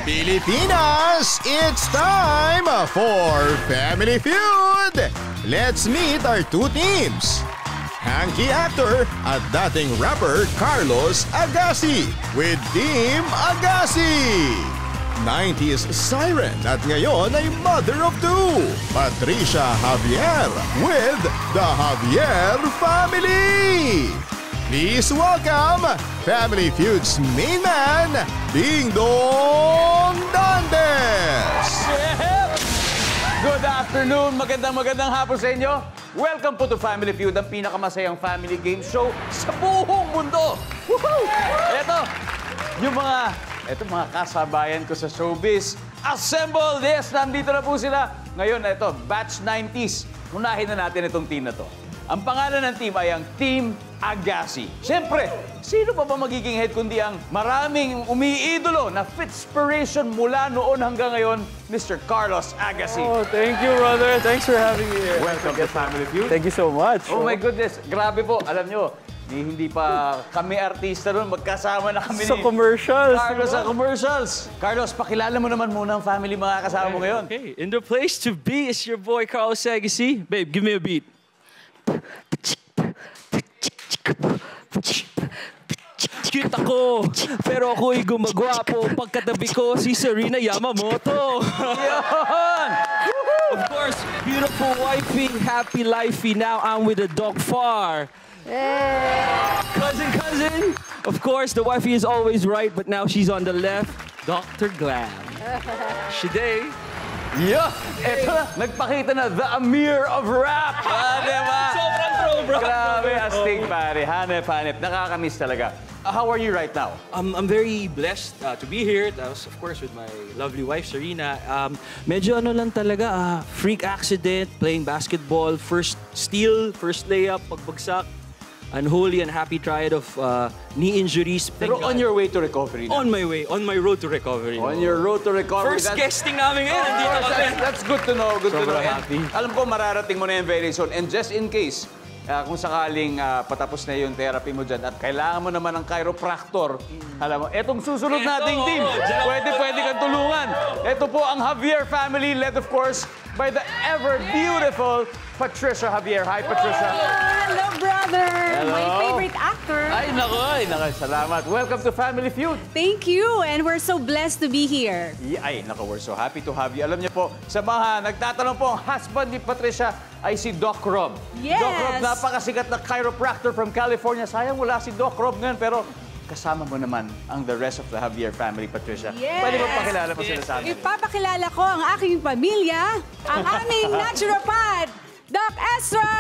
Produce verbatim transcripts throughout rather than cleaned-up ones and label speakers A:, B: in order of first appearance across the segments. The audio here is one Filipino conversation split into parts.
A: Pilipinas, it's time for Family Feud! Let's meet our two teams. Hanky actor at dating rapper Carlos Agassi with Team Agassi. nineties siren at ngayon ay mother of two, Patricia Javier with the Javier family. Please welcome Family Feud's main man, Ding Dong Dantes!
B: Good afternoon! Magandang magandang hapon sa inyo. Welcome po to Family Feud, ang pinakamasayang family game show sa buong mundo. Woohoo! Eto, yung mga, eto mga kasabayan ko sa showbiz. Assemble! Yes, nandito na po sila. Ngayon, eto, batch nineties. Unahin na natin itong team na to. Ang pangalan ng team ay ang Team Agassi. Siyempre, sino pa ba magiging head kundi ang maraming umiidolo na fitspiration mula noon hanggang ngayon, Mister Carlos Agassi.
C: Oh, thank you, brother. Thanks for having me here.
B: Welcome to Family Feud.
C: Thank you so much.
B: Oh my goodness, grabe po. Alam nyo, hindi pa kami artista noon, magkasama na kami
C: Sa
B: ni
C: commercials.
B: Carlos sa commercials. Carlos, pakilala mo naman muna ang family mga kasama mo ngayon.
C: Okay, in the place to be is your boy Carlos Agassi. Babe, give me a beat. Cute ako, pero ako'y gumagwapo. Pagkatabi ko si Serena Yamamoto. Of course, beautiful wifey, happy lifey. Now I'm with the dog Far. Cousin, cousin. Of course, the wifey is always right, but now she's on the left. Doctor Glam. Shade.
B: Yeah! Eto na, nagpakita na the Amir of Rap! Ah, diba?
C: Sobrang true, bro.
B: Grabe, astig pare. Hanep, hanep. Nakakamiss talaga. Uh, how are you right now?
D: Um, I'm very blessed uh, to be here. That was, of course, with my lovely wife, Serena. Um, medyo ano lang talaga, uh, freak accident, playing basketball, first steal, first layup, pagbagsak. Unholy and happy triad of uh, knee injuries.
B: Pero on your way to recovery na.
D: On my way, on my road to recovery.
B: On your road to recovery.
D: First
B: that's,
D: guesting namin ngayon.
B: Of
D: Nandito
B: course,
D: kami.
B: that's, that's good to know. Good to know.
D: Sobrang
B: And
D: happy.
B: alam ko, mararating mo na yan very soon. And just in case, uh, kung sakaling uh, patapos na yung therapy mo dyan at kailangan mo naman ng chiropractor, alam mo, etong susunod
D: Eto,
B: nating team,
D: oh, dyan.
B: pwede, pwede kang tulungan. Ito po ang Javier family, led of course by the ever-beautiful Patricia Javier. Hi, Patricia.
E: Hello, brother!
B: Hello.
E: My favorite actor.
B: Ay, nako, ay, nako, salamat. Welcome to Family Feud.
E: Thank you, and we're so blessed to be here.
B: Yeah, ay, nako, we're so happy to have you. Alam niyo po, sa mga nagtatanong po, ang husband ni Patricia ay si Doc Rob.
E: Yes.
B: Doc Rob, napakasikat na chiropractor from California. Sayang wala si Doc Rob ngayon, pero kasama mo naman ang the rest of the Javier family, Patricia.
E: Yes.
B: Pwede mo pakilala pa sila sa amin?
E: Ipapakilala ko ang aking pamilya, ang aming naturopath, Doc Ezra!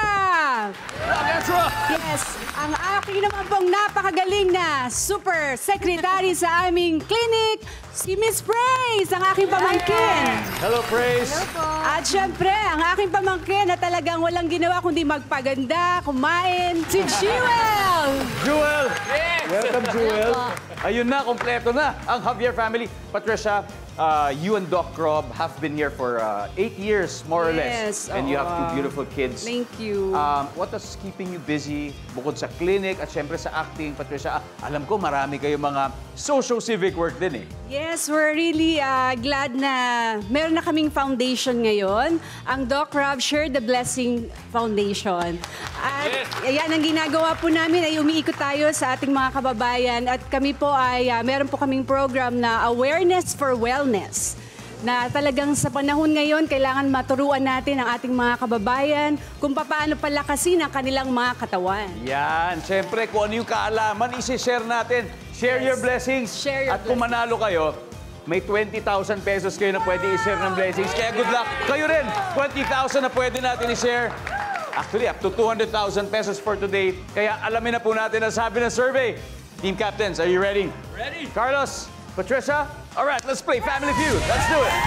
B: Doc Ezra!
E: Yes, ang aking naman pong napakagaling na super secretary sa aming clinic, si Miss Praise, ang aking pamangkin.
B: Hello, Praise.
E: At syempre, ang aking pamangkin na talagang walang ginawa kundi magpaganda, kumain, si Jewel!
B: Jewel! Welcome, Jewel. Ayun na, kompleto na ang Javier family. Patricia, uh, you and Doc Rob have been here for uh, eight years, more or less.
E: Yes,
B: And you have two
E: oo.
B: beautiful kids.
E: Thank you.
B: Um, what is keeping you busy bukod sa clinic at syempre sa acting, Patricia? Ah, alam ko marami kayong mga social-civic work din eh.
E: Yes, we're really uh, glad na meron na kaming foundation ngayon. Ang Doc Rob Share the Blessing Foundation. At yan ang ginagawa po namin ay umiikot tayo sa ating mga kababayan at kami po ay uh, meron po kaming program na Awareness for Wellness. Na talagang sa panahon ngayon, kailangan maturuan natin ang ating mga kababayan kung paano palakasin ang kanilang mga katawan.
B: Yan, syempre kung ano yung kaalaman, isi-share natin. Share
E: Yes.
B: your blessings.
E: Share your
B: At kung manalo kayo, may twenty thousand pesos kayo na pwede i-share ng blessings. Kaya good luck. Kayo rin, twenty thousand na pwede natin i-share. Actually, up to two hundred thousand pesos for today. Kaya alamin na po natin ang sabi ng survey. Team captains, are you ready?
D: Ready?
B: Carlos, Patricia, all right, let's play Family Feud. Let's do it.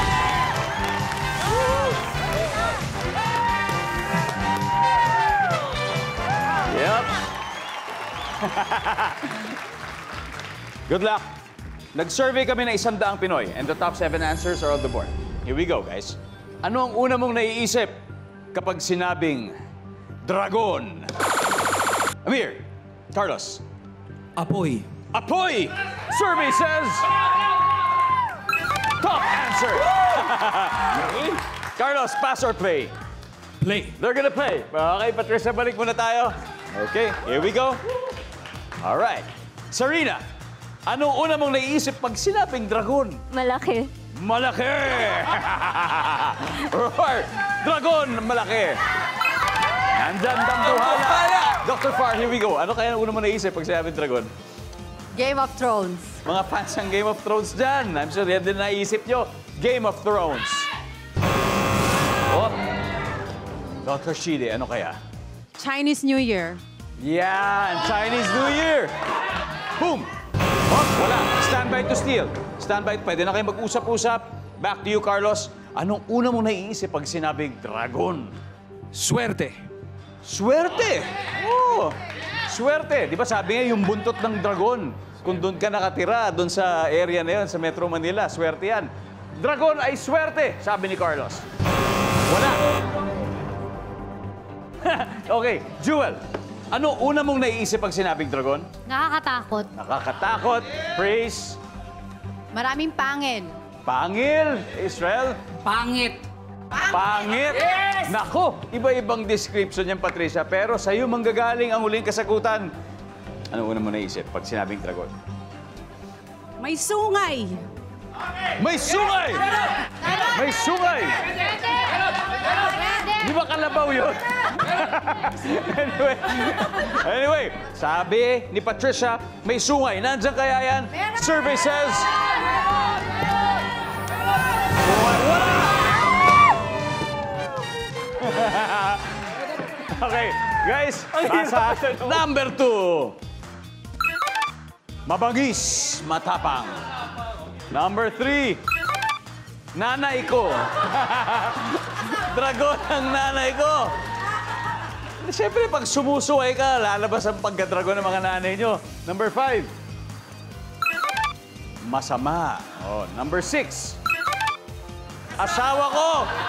B: Yep. Good luck. Nag-survey kami na isang daang Pinoy and the top seven answers are on the board. Here we go, guys. Ano ang una mong naiisip kapag sinabing dragon? Amir, Carlos.
D: Apoy.
B: Apoy! Survey says... answer. Carlos, pass or play?
D: Play.
B: They're gonna play. Okay, Patricia, balik muna tayo. Okay, here we go. All right. Sarina, anong una mong naiisip pag sinabing dragon?
F: Malaki.
B: Malaki! Or, dragon, malaki. Nandyan, dambuhala. Doctor Far, here we go. Ano kaya una mo naisip pag sinabing dragon?
F: Game of Thrones.
B: Mga fans ng Game of Thrones dyan. I'm sure yan din naisip nyo. Game of Thrones. Oh. Doctor Shide, ano kaya?
E: Chinese New Year.
B: Yan! Chinese New Year! Boom! Oh, wala. Stand by to steal. Stand by. Pwede na kayo mag-usap-usap. Back to you, Carlos. Anong una mo naiisip pag sinabing dragon?
D: Swerte.
B: Swerte! Oh! Swerte! Di ba sabi nga yung buntot ng dragon? Kung doon ka nakatira, doon sa area na yun, sa Metro Manila, swerte yan. Dragon ay swerte, sabi ni Carlos. Wala. Okay, Jewel. Ano una mong naiisip pag sinabing dragon?
F: Nakakatakot.
B: Nakakatakot. Praise.
F: Maraming pangil.
B: Pangil. Israel.
C: Pangit.
B: Pangit. Yes! Nako, iba-ibang description yan, Patricia. Pero sa'yo manggagaling ang huling kasagutan. Ano una mo naisip pag sinabing dragon?
E: May sungay.
B: May sungay! May sungay! Di ba kalabaw yun? anyway, anyway, sabi ni Patricia, may sungay. Nandiyan kaya yan? Survey says... Wala! Okay, guys, nasa number two. Mabangis, matapang. Number three, nanay ko. Dragon ang nanay ko. Siyempre, pag sumusuway ka, lalabas ang pagka-dragon ng mga nanay nyo. Number five, masama. Oh, number six, asawa ko.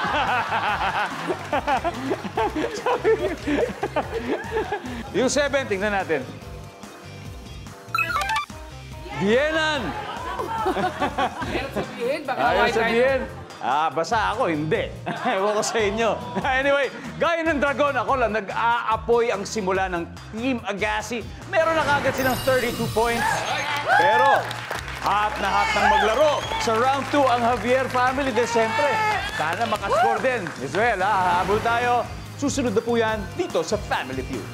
B: Yung seven, tingnan natin. Biyenan. Ayaw sabihin. Ah, basta ako, hindi. Ewan ko sa inyo. Anyway, gaya ng dragon, ako lang nag-aapoy ang simula ng Team Agassi. Meron na kagad silang thirty-two points. Pero, hot na hot ng maglaro. Sa round two, ang Javier family, de siyempre. Sana makascore din. Israel, ha? Habol tayo. Susunod na po yan dito sa Family Feud.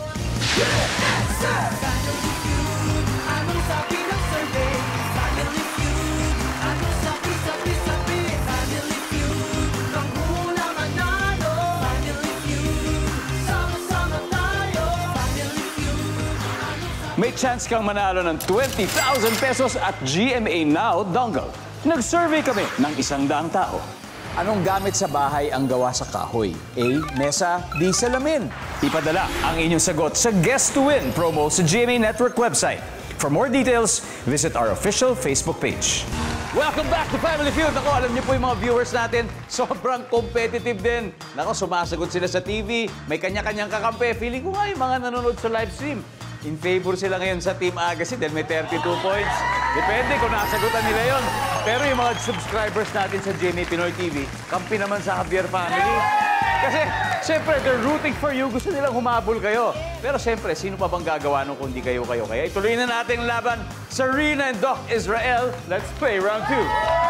B: May chance kang manalo ng twenty thousand pesos at G M A Now Dongle. Nag-survey kami ng isang daang tao. Anong gamit sa bahay ang gawa sa kahoy? A. Mesa. B. Salamin. Ipadala ang inyong sagot sa Guess to Win promo sa G M A Network website. For more details, visit our official Facebook page. Welcome back to Family Feud. Ako, alam niyo po yung mga viewers natin, sobrang competitive din. Nako, sumasagot sila sa T V, may kanya-kanyang kakampi. Feeling ko nga yung mga nanonood sa live stream. In favor sila ngayon sa Team Agassi dahil may thirty-two points. Depende kung nasagutan nila yon. Pero yung mga subscribers natin sa G M A Pinoy T V, kampi naman sa Javier family. Kasi, siyempre, they're rooting for you. Gusto nilang humabol kayo. Pero siyempre, sino pa bang gagawa nung kundi kayo-kayo? Kaya ituloy na natin ang laban. Sarina and Doc Israel, let's play round two.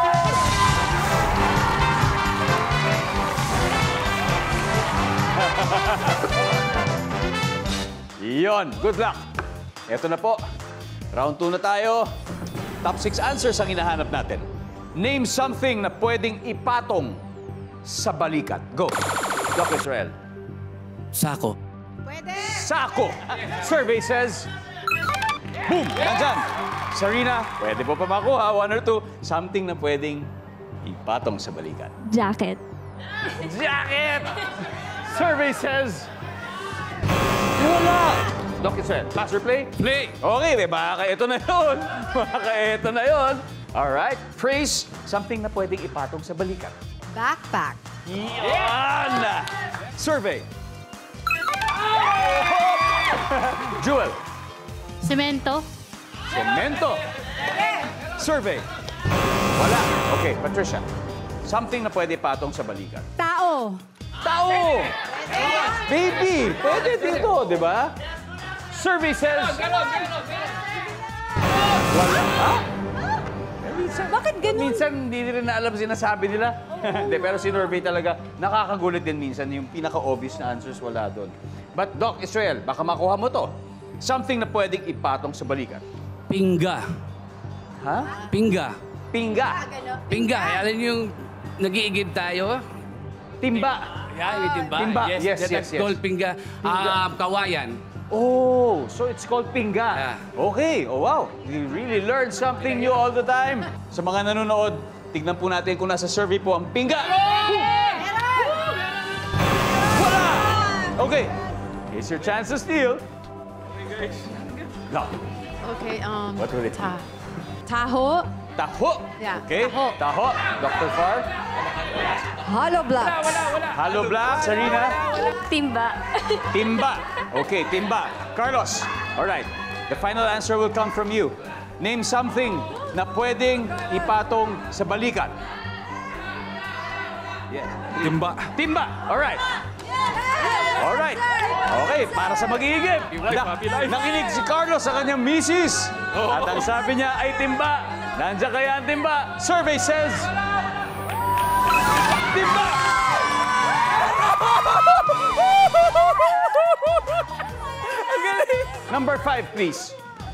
B: Yon, good luck. Eto na po. Round two na tayo. Top six answers ang hinahanap natin. Name something na pwedeng ipatong sa balikat. Go. Doc Israel.
C: Sako.
F: Pwede.
B: Sako. Survey says... Boom! Nandyan. Sarina, pwede po pa makuha. One or two. Something na pwedeng ipatong sa balikat.
F: Jacket.
B: Jacket! Survey says... Wala! Doc Israel, pass or play?
D: Play.
B: Okay, may baka ito na yun. Baka ito na yun. Alright, praise. Something na pwedeng ipatong sa balikat.
F: Backpack.
B: Yan! Survey. Jewel.
F: Semento.
B: Semento. Survey. Wala. Okay, Patricia. Something na pwede patong sa balikat.
E: Tao.
B: Tao! Baby! Pwede dito, di ba? Survey says... Wala. Ha? Minsan,
E: Bakit ganun?
B: minsan hindi rin na alam sinasabi nila. Hindi, pero si survey talaga, nakakagulit din minsan. Yung pinaka-obvious na answers wala doon. But Doc Israel, baka makuha mo to. Something na pwedeng ipatong sa balikat.
C: Pingga.
B: Ha?
C: Pingga.
B: Pingga.
C: Pingga. Alam niyo yung nag-iigib tayo?
B: Timba.
C: Yan, yung timba.
B: Timba. Yes, yes,
C: that's
B: yes.
C: called pingga. Ah, kawayan.
B: Oh, so it's called pingga.
C: Yeah.
B: Okay, oh wow. You really learn something new all the time. Sa mga nanonood, tignan po natin kung nasa survey po ang pingga. Wala! Okay, here's your chance to steal. No.
F: Okay, um...
B: What will it be?
F: Ta.
E: Taho.
B: Taho.
F: Yeah,
B: Okay,
F: taho.
B: taho. Doctor Far.
E: Hollow blocks.
B: Hollow blocks, Sarina.
F: Timba.
B: Timba. Okay, timba. Carlos. All right. The final answer will come from you. Name something na pwedeng ipatong sa balikat. Yes.
C: Timba.
B: Timba. All right. All right. Okay, para sa mag-iigib. Na, nakinig si Carlos sa kanyang misis. At ang sabi niya ay timba. Nandiyan kaya ang timba. Survey says... Timba! Ang galing. Number five, please.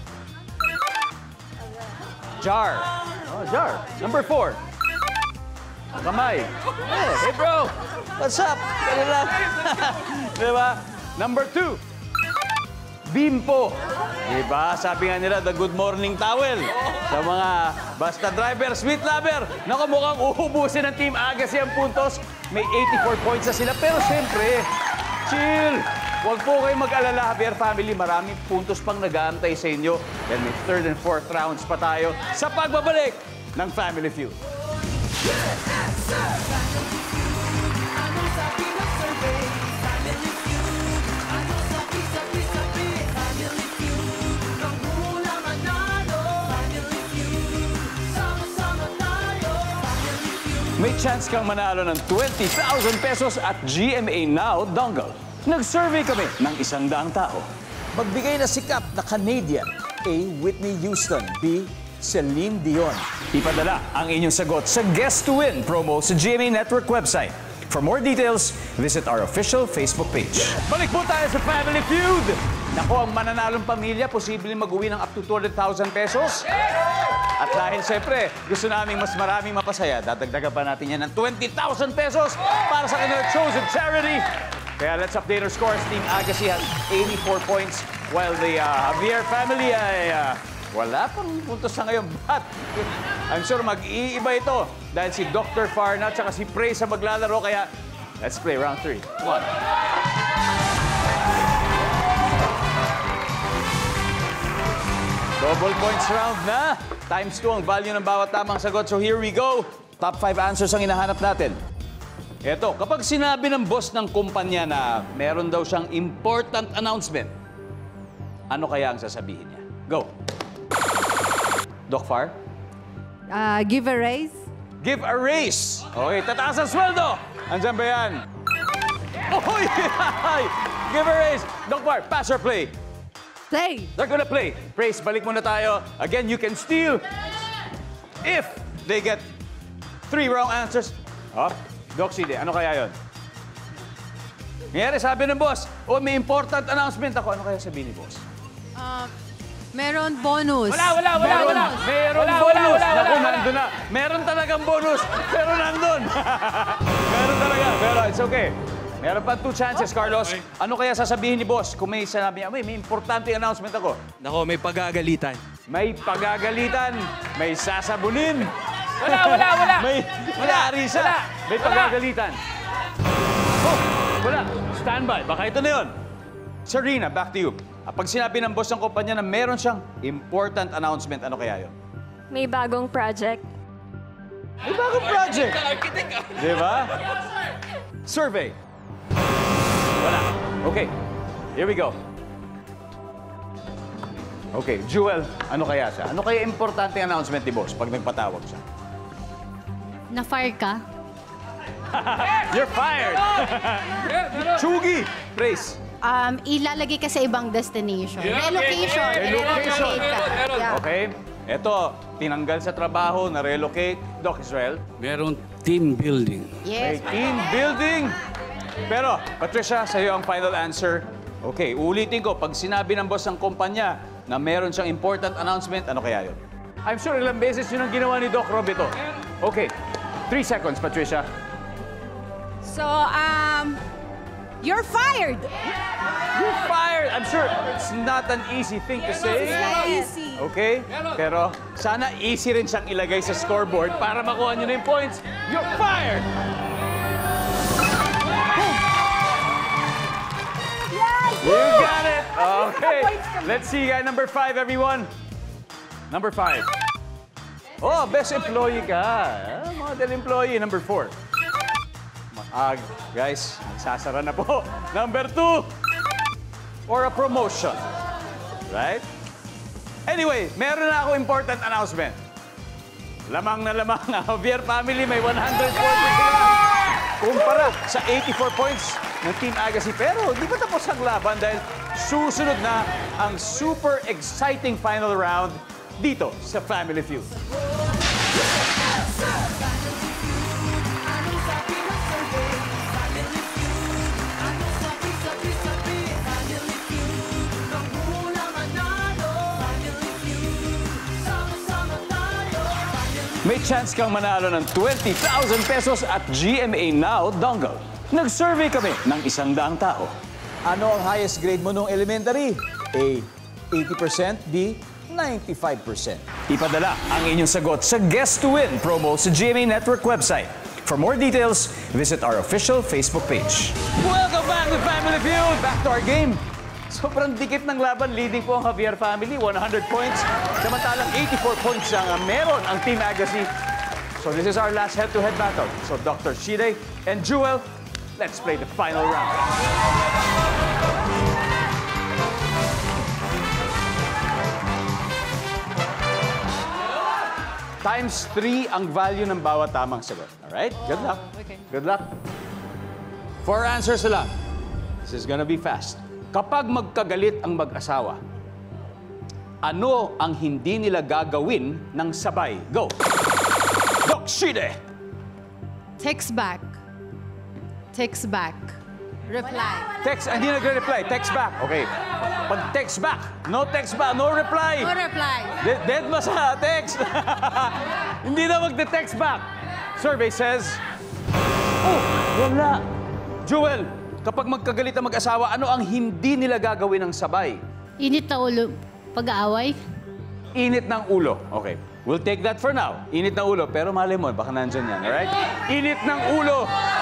B: Jar. Oh, jar. Number four. Kamay. Hey, hey bro. What's up? Ganun lang. Diba? Number two. Bimpo. Diba? Sabi nga nila, the good morning towel. Sa mga basta driver, sweet lover. Naku, mukhang uubusin ng Team Agassi ang puntos. May eighty-four points na sila. Pero siyempre, chill. Huwag po kayong mag-alala, Javier family. Maraming puntos pang nag-aantay sa inyo. Then may third and fourth rounds pa tayo sa pagbabalik ng Family Feud. May chance kang manalo ng twenty thousand pesos at G M A Now Dongle. Nag-survey kami ng isang daang tao. Magbigay na sikap na Canadian. A. Whitney Houston. B. Celine Dion. Ipadala ang inyong sagot sa Guess to Win promo sa G M A Network website. For more details, visit our official Facebook page. Balik po tayo sa Family Feud. Naku, ang mananalong pamilya, posibleng mag-uwi ng up to two hundred thousand pesos. At dahil siyempre, gusto naming mas maraming mapasaya, dadagdagan pa natin yan ng twenty thousand pesos para sa kanilang chosen charity. Kaya let's update our scores. Team Agassi has eighty-four points, while the uh, Javier family ay uh, wala pang puntos sa ngayon. But I'm sure mag-iiba ito dahil si Doctor Farna at saka si Prey sa maglalaro. Kaya let's play round three. Come on. Double points round na. Times two ang value ng bawat tamang sagot. So here we go. Top five answers ang hinahanap natin. Eto, kapag sinabi ng boss ng kumpanya na meron daw siyang important announcement, ano kaya ang sasabihin niya? Go. Doc Far?
E: Uh, give a raise.
B: Give a raise. Okay, tataas ang sweldo. Andyan ba yan? Oh, give a raise. Doc Far, pass or play?
E: Play.
B: They're gonna play. Praise, balik muna tayo. Again, you can steal if they get three wrong answers. Oh, Doc C D, ano kaya yun? Ngayon, sabi ng boss, oh, may important announcement ako. Ano kaya sabihin ni boss?
F: Um, meron bonus.
C: Wala, wala, wala, wala.
B: Meron
C: Wala,
B: bonus.
C: wala, wala,
B: Naku,
C: wala.
B: nandun na. Meron talagang bonus, pero nandun. Meron talaga, pero it's okay. Meron pa two chances, Carlos. Ano kaya sasabihin ni boss kung may sinabi niya, may, may importante announcement ako?
D: Nako, may pagagalitan.
B: May pagagalitan, may sasabunin.
C: Wala, wala, wala.
B: May, may arisa.
C: Wala.
B: May
C: Wala.
B: pagagalitan. Oh, wala. Standby. Baka ito na yun. Serena, back to you. Ah, Pag sinabi ng boss ng kumpanya na meron siyang important announcement, ano kaya yun?
G: May bagong project.
B: May bagong project. Di ba? Survey. Wala. Okay. Here we go. Okay, Jewel, ano kaya siya? Ano kaya importante announcement ni boss pag nagpatawag siya?
F: Na-fire ka?
B: You're fired! Chugi! Praise.
F: Um, ilalagay ka sa ibang destination. Relocation.
B: Relocation.
F: ka. Yeah.
B: Okay. Ito, tinanggal sa trabaho, na-relocate. Doc Israel.
H: Meron team building.
B: May
F: Yes.
B: team building. Pero, Patricia, sa iyo ang final answer. Okay, ulitin ko. Pag sinabi ng boss ng kumpanya na meron siyang important announcement, ano kaya yun? I'm sure ilang beses yun ang ginawa ni Doc Rob ito. Okay, three seconds, Patricia.
E: So, um, you're fired.
B: You're fired! I'm sure it's not an easy thing to say.
E: It's not easy.
B: Okay? Pero sana easy rin siyang ilagay sa scoreboard para makuha niyo na yung points. You're fired!
E: Yes!
B: You got it! Okay. Let's see guy number five, everyone. Number five. Oh, best employee ka. Ah, model employee. Number four. Ah, guys, sasara na po. Number two. Or a promotion. Right? Anyway, meron na ako important announcement. Lamang na lamang ang Javier family, may one hundred forty sila. Kumpara sa eighty-four points ng Team Agassi. Pero di pa tapos ang laban dahil susunod na ang super exciting final round dito sa Family Feud. May chance kang manalo ng twenty thousand pesos at G M A Now dongle. Nag-survey kami ng isang daang tao. Ano ang highest grade mo nung elementary? A, eighty percent. B, ninety-five percent. Ipadala ang inyong sagot sa Guess to Win promo sa G M A Network website. For more details, visit our official Facebook page. Welcome back to Family Feud! Back to our game. Sobrang dikit ng laban, leading po ang Javier family, one hundred points. Samantalang eighty-four points ang uh, meron ang Team Agassi. So this is our last head-to-head battle. So Doctor Shide and Jewel, let's play the final round. Times three ang value ng bawat tamang sagot. Alright? Good luck.
F: Okay.
B: Good luck. Four answers na lang. This is gonna be fast. Kapag magkagalit ang mag-asawa, ano ang hindi nila gagawin ng sabay? Go! Doc Shide!
F: Text back. Text back. Reply.
B: Text, hindi nagre-reply. Text back. Okay. Pag text back, no text back, no reply.
F: No reply.
B: De- dead mo sa text. Hindi na magde-text back. Survey says, oh, wala. Jewel, kapag magkagalit ang mag-asawa, ano ang hindi nila gagawin ng sabay?
F: Init na ulo. Pag-aaway.
B: Init ng ulo. Okay. We'll take that for now. Init ng ulo. Pero malay mo, baka nandyan yan. Alright? Init ng ulo.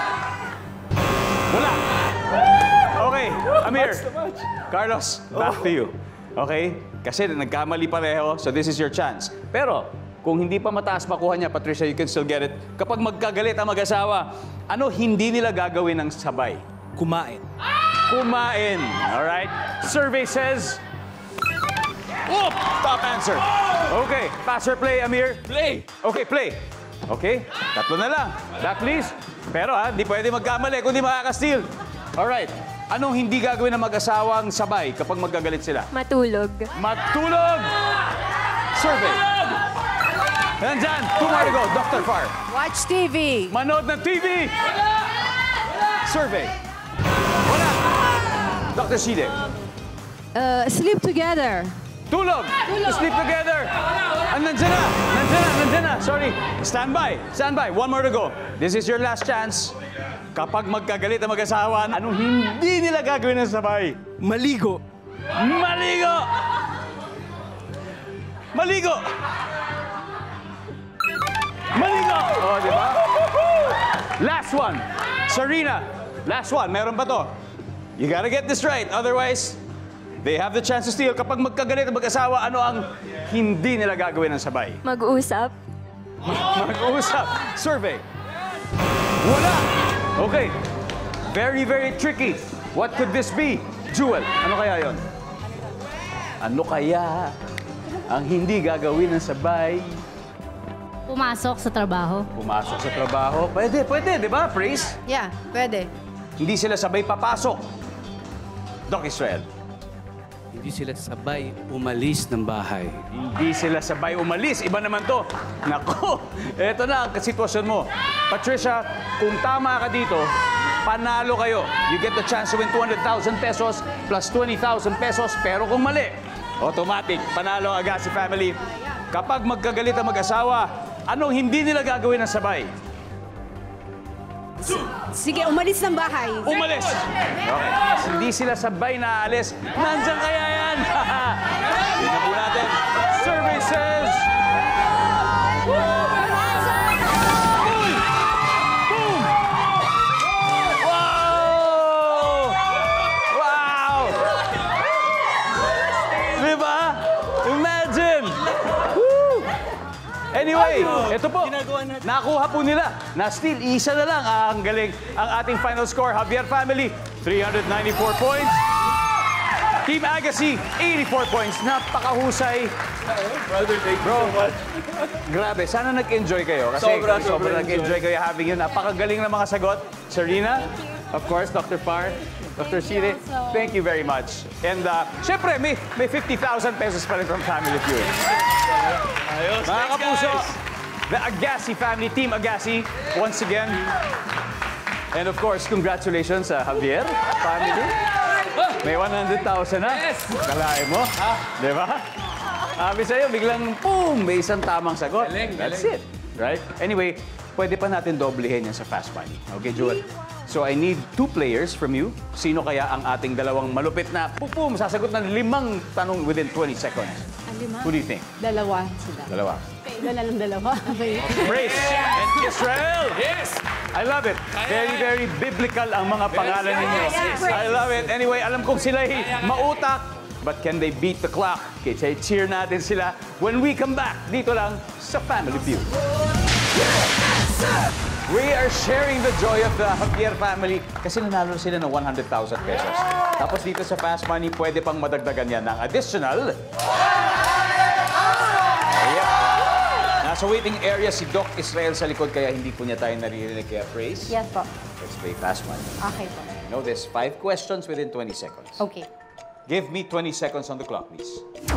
B: Wala. Okay. Amir. Carlos, back to you. Okay? Kasi nagkamali pareho, so this is your chance. Pero, kung hindi pa mataas makuha niya, Patricia, you can still get it. Kapag magkagalit ang mag-asawa, ano hindi nila gagawin ng sabay?
D: Kumain.
B: Kumain. Alright? Survey says... Oh! Top answer. Okay. Pass or play, Amir?
D: Play!
B: Okay, play. Okay. Tatlo na lang. Back, please. Pero ha, hindi pwede magkamali kung di makaka-steal. Alright. Anong hindi gagawin ng mag-asawang sabay kapag magkagalit sila?
G: Matulog.
B: Matulog! Survey. Nandyan. Two more to go. Doctor Far.
E: Watch T V.
B: Manood ng T V. Survey. Wala. Doctor Shide.
E: Uh, sleep together.
B: Tulog! Sleep together! Ah, nandyan na! Nandyan na! Nandyan na! Sorry. Stand by! Stand by! One more to go. This is your last chance. Kapag magkagalit ang mag-asawa, anong hindi nila gagawin ng sabay?
D: Maligo.
B: Maligo! Maligo! Maligo! Oh, di ba? Last one. Sarina. Last one. Meron ba to? You gotta get this right. Otherwise, they have the chance to steal. Kapag magkagalit ang mag-asawa, ano ang hindi nila gagawin ng sabay?
G: Mag-uusap.
B: Mag-uusap. Survey. Wala. Okay. Very, very tricky. What could this be? Jewel, ano kaya yon? Ano kaya ang hindi gagawin ng sabay?
F: Pumasok sa trabaho.
B: Pumasok sa trabaho. Pwede, pwede, di ba, Praise?
E: Yeah, pwede.
B: Hindi sila sabay papasok. Doc Israel.
H: Hindi sila sabay umalis ng bahay.
B: Hindi sila sabay umalis. Iba naman to. Nako, eto na ang sitwasyon mo. Patricia, kung tama ka dito, panalo kayo. You get the chance to win two hundred thousand pesos plus twenty thousand pesos. Pero kung mali, automatic, panalo ang Agassi family. Kapag magkagalit ang mag-asawa, anong hindi nila gagawin ng sabay?
E: Sige, umalis ng bahay.
B: Umalis! Okay. Hindi sila sabay na aalis. Nandiyan kaya yan? Tingnan po natin. Survey says... Uy! Boom! Wow! Wow! Diba? Imagine! Woo! Anyway, ito po. Nakuha po nila na still isa na lang ang galing. Ang ating final score, Javier family, three hundred ninety-four points. Team Agassi, eighty-four points. Napakahusay. Bro, grabe. Sana nag-enjoy kayo. Kasi
H: Sobra,
B: sobrang
H: sobra
B: nag-enjoy kayo having yun. Napakagaling ng mga sagot. Serena, of course, Doctor Far, Doctor Sire, thank you very much. And uh, syempre, may, may fifty thousand pesos pa rin from Family Feud.
H: Ayos,
B: Mga kapuso, the Agassi family, Team Agassi, once again. And of course, congratulations sa Javier family. May one hundred thousand na. Yes! Kalahin mo. Di ba? Sabi sa'yo, biglang, boom, may isang tamang sagot.
H: Galing,
B: That's
H: galing.
B: it. Right? Anyway, pwede pa natin doblehin yan sa Fast Money. Okay, Jewel? So I need two players from you. Sino kaya ang ating dalawang malupit na, boom, boom, sasagot ng limang tanong within twenty seconds?
E: Ang lima?
B: Who do you think?
E: Dalawa sila.
B: Dalawa.
E: Dala lang dalawa. Okay.
B: Praise and Israel. Yes. I love it. Very, very biblical ang mga pangalan ninyo. I love it. Anyway, alam kong sila mautak, but can they beat the clock? Kaya cheer natin sila when we come back dito lang sa Family Feud. We are sharing the joy of the Javier family kasi nanalo sila ng one hundred thousand pesos. Tapos dito sa Fast Money, pwede pang madagdagan yan ng additional... Nasa waiting area si Doc Israel sa likod, kaya hindi po niya tayo naririnig. Kaya praise.
F: Yes po.
B: Let's play Fast Money.
F: Okay po.
B: You know this, five questions within twenty seconds.
F: Okay.
B: Give me twenty seconds on the clock, please.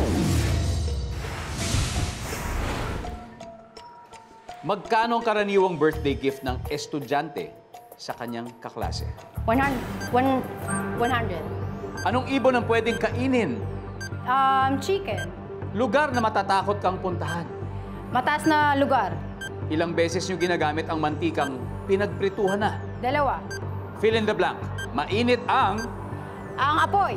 B: Magkano ang karaniwang birthday gift ng estudyante sa kanyang kaklase?
F: one hundred. One, one hundred.
B: Anong ibon ang pwedeng kainin?
F: Um, chicken.
B: Lugar na matatakot kang puntahan?
F: Mataas na lugar.
B: Ilang beses nyo ginagamit ang mantikang pinagprituhan na?
F: Dalawa.
B: Fill in the blank. Mainit ang...
F: Ang apoy.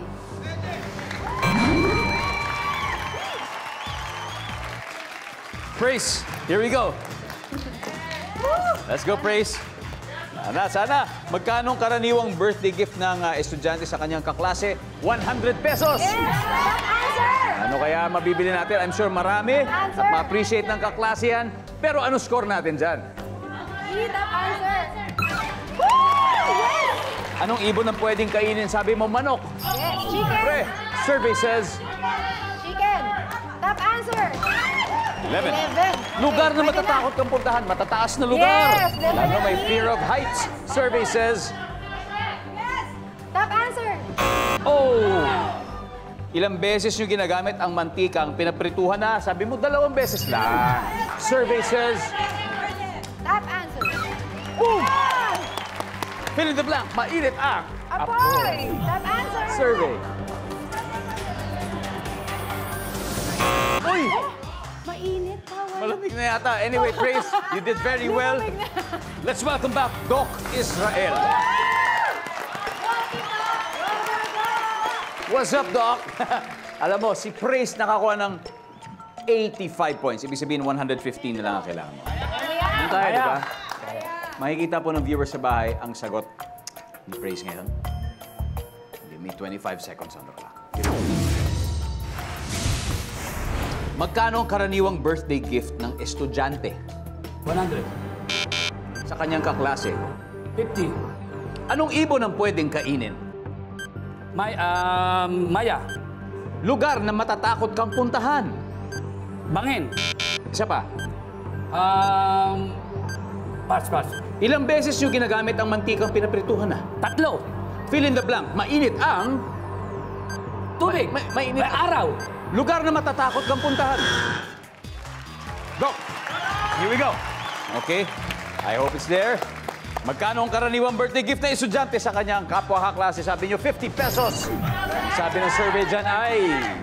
B: Praise. Here we go. Let's go, Praise. Sana, sana. Magkano ang karaniwang birthday gift ng uh, estudyante sa kanyang kaklase? one hundred pesos.
F: Yes! Top answer!
B: Ano kaya mabibili natin? I'm sure marami at
F: Answer.
B: ma-appreciate ng kaklase yan. Pero ano score natin dyan?
F: Top answer! Woo! Yes!
B: Anong ibon ang pwedeng kainin? Sabi mo, manok.
F: Yes! Chicken!
B: Pre, survey says...
F: Chicken! Top answer!
B: eleven.
F: eleven.
B: Lugar na
F: Pwede
B: matatakot kang puntahan. Matataas na lugar.
F: Yes,
B: Lalo may
F: definitely.
B: fear of heights. Survey says...
F: Top answer!
B: Oh! Ilang beses nyo ginagamit ang mantikang pinaprituhan na? Sabi mo, dalawang beses lang. Survey says...
F: Top answer!
B: Boom! Fill in the blank. Mainit ang...
F: Apoy! Top answer!
B: Survey. Uy!
F: Mainit pa.
B: Malamig na yata. Anyway, Praise, you did very well. Let's welcome back Doc Israel. What's up, Doc? Alam mo, si Praise nakakuha ng eighty-five points. Ibig sabihin, one hundred fifteen na lang ang kailangan mo. Ano tayo, di ba? Makikita po ng viewers sa bahay ang sagot ni Praise ngayon. Give me twenty-five seconds on the clock. Magkano ang karaniwang birthday gift ng estudyante
H: one hundred.
B: sa kanyang kaklase?
H: fifty.
B: Anong ibon ang pwedeng kainin?
H: May, um, Maya.
B: Lugar na matatakot kang puntahan?
H: Bangin.
B: Isa pa.
H: Um, pass, pass.
B: Ilang beses nyo ginagamit ang mantikang pinaprituhan na?
H: Tatlo.
B: Fill in the blank. Mainit ang...
H: Tubig.
B: Ma- mainit.
H: May araw.
B: Lugar na matatakot kang puntahan. Go! Here we go. Okay. I hope it's there. Magkano ang karaniwang birthday gift na estudyante sa kanyang kapwa kaklase? Sabi nyo, fifty pesos. Sabi ng survey dyan ay...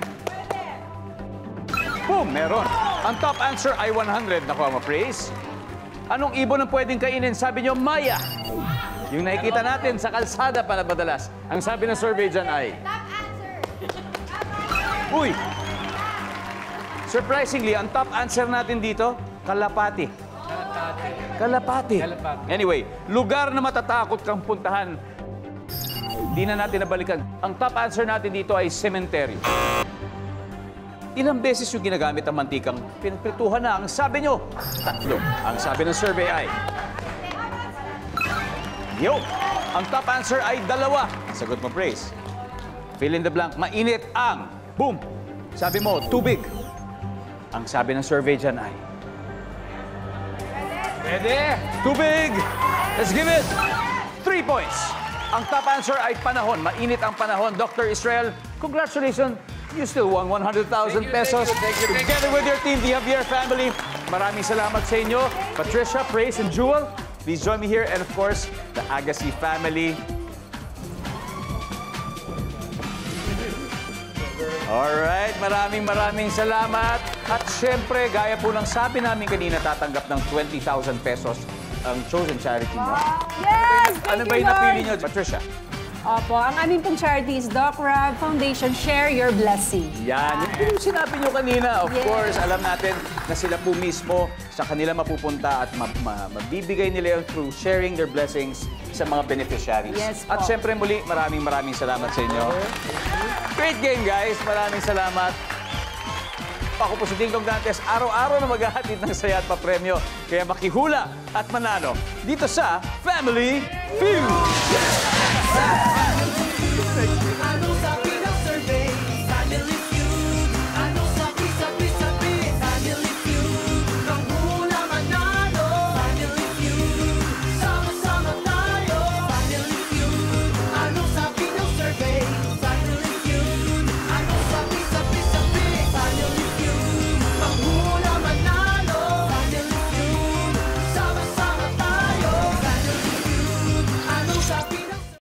B: Boom! Meron. Ang top answer ay one hundred. Nakuha mo, praise. Anong ibon ang pwedeng kainin? Sabi nyo, Maya. Yung nakikita natin sa kalsada para madalas. Ang sabi ng survey dyan ay... Uy! Surprisingly, ang top answer natin dito, kalapati. Kalapati.
H: Kalapati.
B: Anyway, lugar na matatakot kang puntahan. Hindi na natin nabalikan. Ang top answer natin dito ay cemetery. Ilang beses yung ginagamit ang mantikang pinagprituhan na? Ang sabi nyo, tatlo. Ang sabi ng survey ay... Yo! Ang top answer ay dalawa. Sagot mo, praise. Fill in the blank. Mainit ang... Boom! Sabi mo, tubig. Ang sabi ng survey dyan ay... Pwede! Tubig! Let's give it three points. Ang top answer ay panahon. Mainit ang panahon. Doctor Israel, congratulations. You still won one hundred thousand pesos.
H: Thank you, thank you, thank you.
B: Together with your team, the Javier family. Maraming salamat sa inyo. Patricia, Praise, and Jewel, please join me here. And of course, the Agassi family. Alright, maraming maraming salamat. At syempre, gaya po ng sabi namin kanina, tatanggap ng twenty thousand pesos ang chosen charity mo.
E: Yes!
B: Ano
E: Thank
B: ba
E: you,
B: yung napili
E: Lord.
B: nyo, Patricia?
E: Opo, ang aming pong charity is Doc Rob Foundation. Share your blessing.
B: Yan. Yung sinabi nyo kanina, of
E: Yes.
B: course, alam natin na sila po mismo sa kanila mapupunta at ma- ma- mabibigay nila yun through sharing their blessings sa mga beneficiaries.
E: Yes po.
B: At syempre muli, maraming maraming salamat sa inyo. Great game, guys. Maraming salamat. Ako po si Dingdong Dantes, araw-araw na maghahatid ng saya at papremyo. Kaya makihula at manalo dito sa Family Feud!